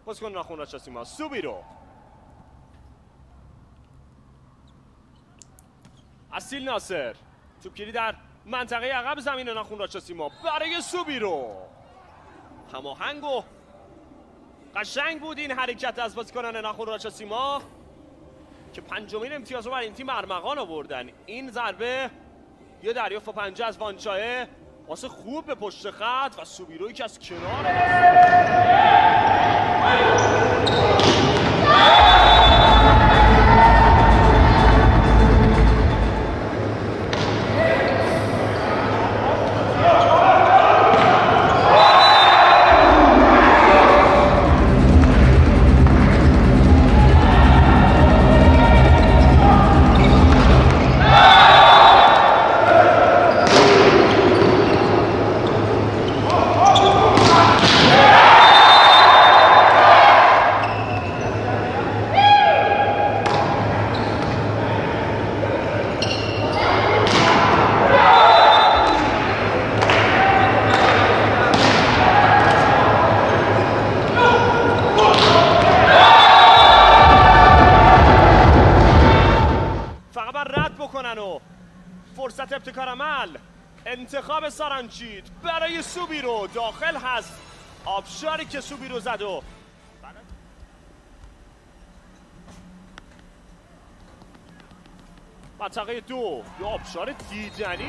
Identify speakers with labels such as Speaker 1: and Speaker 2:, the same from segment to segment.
Speaker 1: بازیکن ناخن راچاسیما سوبیرو اصیل ناصر توپگیری در منطقه عقب زمین ناخن راچاسیما برای سوبیرو. هماهنگ و قشنگ بود این حرکت از بازیکنان ناخن راچاسیما که پنجمین امتیاز رو بر این تیم ارمغان آوردن. این ضربه یه دریافت پنجه از وانچایه واسه خوب به پشت خط و سوبیرویی که از کنار فرصت ابتکار عمل انتخاب سارانچید برای سوبیرو داخل هست. آبشاری که سوبیرو زد و منطقه 2 یه آبشار دیدنی.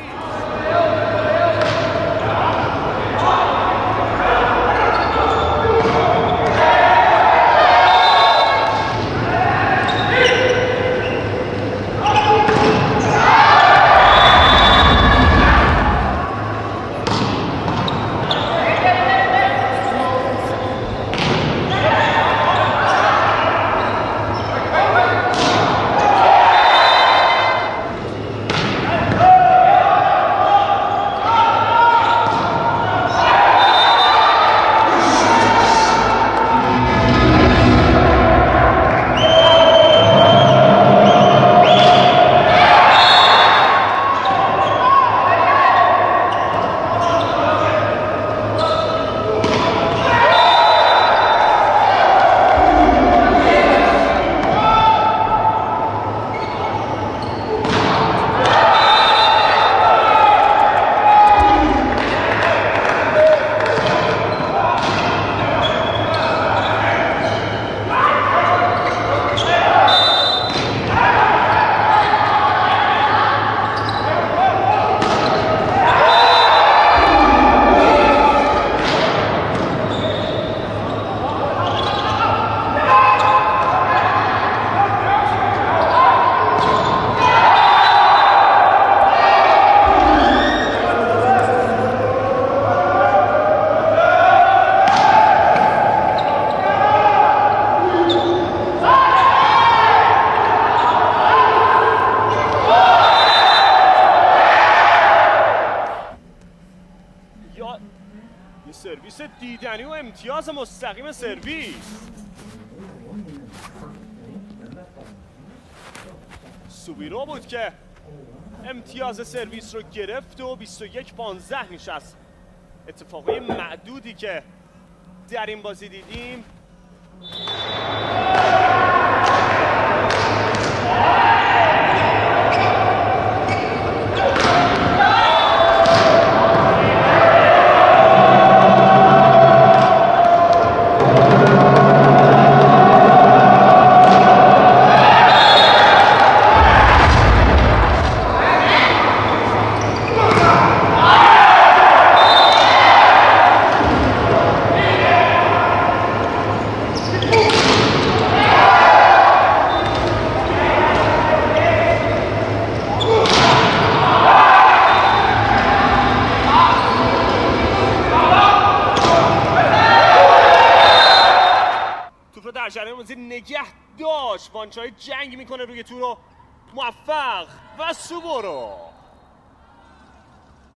Speaker 1: یه سرویس دیدنی و امتیاز مستقیم سرویس. سوبیرو بود که امتیاز سرویس رو گرفت و 21-15 نشست. اتفاقی معدودی که در این بازی دیدیم. در جریان بازی نگه داشت. وانچای جنگ میکنه روی تو رو موفق و سوبیرو